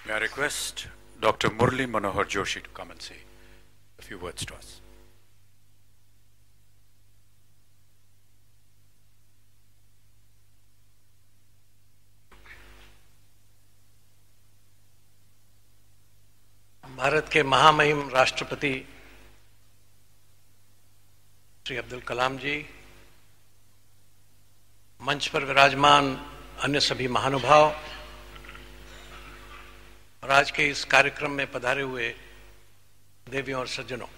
May I request Dr. Murli Manohar Joshi to come and say a few words to us. Bharat के महामहिम राष्ट्रपति श्री अब्दुल कलाम जी, मंच पर विराजमान अन्य सभी महानुभाव और आज के इस कार्यक्रम में पधारे हुए देवियों और सज्जनों,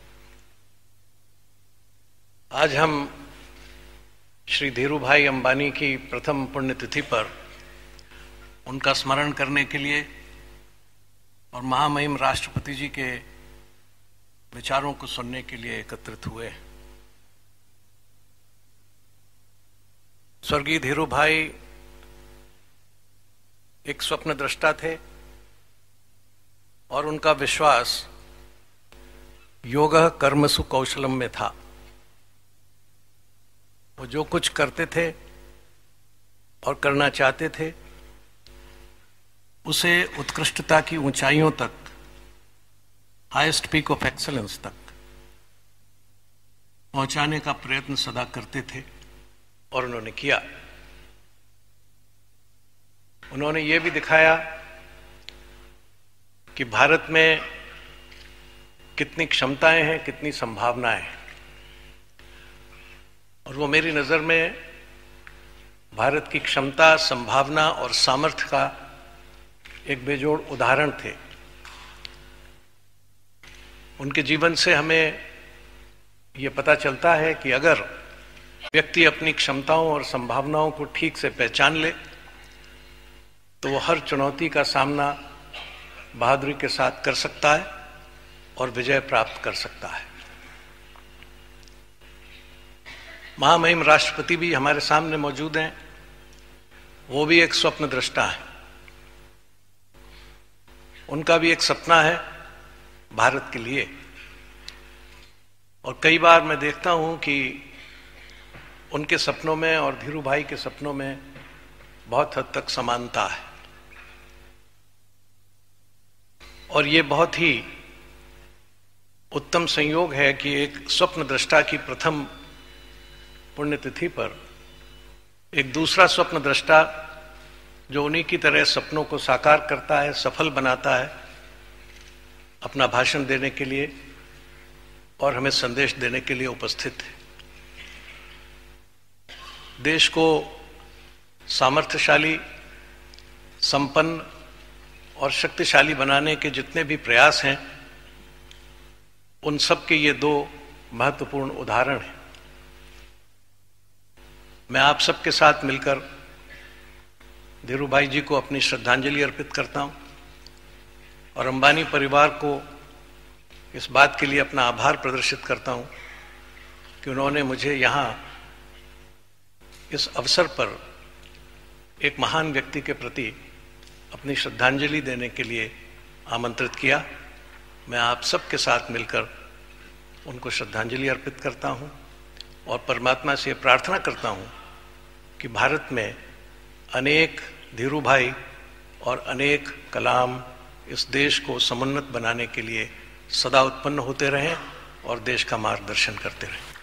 आज हम श्री धीरूभाई अंबानी की प्रथम पुण्यतिथि पर उनका स्मरण करने के लिए और महामहिम राष्ट्रपति जी के विचारों को सुनने के लिए एकत्रित हुए। स्वर्गीय धीरूभाई एक स्वप्नद्रष्टा थे और उनका विश्वास योगः कर्मसु कौशलम में था। वो जो कुछ करते थे और करना चाहते थे उसे उत्कृष्टता की ऊंचाइयों तक, हाईएस्ट पीक ऑफ एक्सीलेंस तक पहुंचाने का प्रयत्न सदा करते थे और उन्होंने किया। उन्होंने ये भी दिखाया कि भारत में कितनी क्षमताएं हैं, कितनी संभावनाएं हैं, और वो मेरी नजर में भारत की क्षमता, संभावना और सामर्थ्य का एक बेजोड़ उदाहरण थे। उनके जीवन से हमें ये पता चलता है कि अगर व्यक्ति अपनी क्षमताओं और संभावनाओं को ठीक से पहचान ले तो वो हर चुनौती का सामना बहादुरी के साथ कर सकता है और विजय प्राप्त कर सकता है। महामहिम राष्ट्रपति भी हमारे सामने मौजूद हैं। वो भी एक स्वप्नद्रष्टा है। उनका भी एक सपना है भारत के लिए, और कई बार मैं देखता हूं कि उनके सपनों में और धीरूभाई के सपनों में बहुत हद तक समानता है। और ये बहुत ही उत्तम संयोग है कि एक स्वप्नद्रष्टा की प्रथम पुण्यतिथि पर एक दूसरा स्वप्नद्रष्टा जो उन्हीं की तरह सपनों को साकार करता है, सफल बनाता है, अपना भाषण देने के लिए और हमें संदेश देने के लिए उपस्थित है। देश को सामर्थ्यशाली, संपन्न और शक्तिशाली बनाने के जितने भी प्रयास हैं, उन सब के ये दो महत्वपूर्ण उदाहरण हैं। मैं आप सबके साथ मिलकर धीरूभाई जी को अपनी श्रद्धांजलि अर्पित करता हूं और अंबानी परिवार को इस बात के लिए अपना आभार प्रदर्शित करता हूं कि उन्होंने मुझे यहाँ इस अवसर पर एक महान व्यक्ति के प्रति अपनी श्रद्धांजलि देने के लिए आमंत्रित किया। मैं आप सबके साथ मिलकर उनको श्रद्धांजलि अर्पित करता हूं और परमात्मा से प्रार्थना करता हूं कि भारत में अनेक धीरूभाई और अनेक कलाम इस देश को समुन्नत बनाने के लिए सदा उत्पन्न होते रहें और देश का मार्गदर्शन करते रहें।